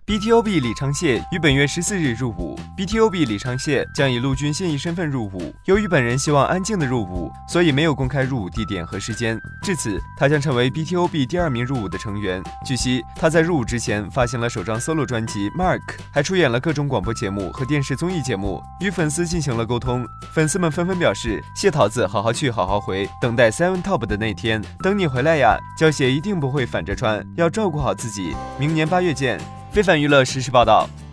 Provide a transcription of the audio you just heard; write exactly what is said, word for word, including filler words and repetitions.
B T O B 李昌燮于本月十四日入伍。B T O B 李昌燮将以陆军现役身份入伍。由于本人希望安静的入伍，所以没有公开入伍地点和时间。至此，他将成为 B T O B 第二名入伍的成员。据悉，他在入伍之前发行了首张 solo 专辑《Mark》，还出演了各种广播节目和电视综艺节目，与粉丝进行了沟通。粉丝们纷纷表示：“谢桃子，好好去，好好回，等待 Seven Top 的那天，等你回来呀！胶鞋一定不会反着穿，要照顾好自己。明年八月见。”非凡娱乐实时报道。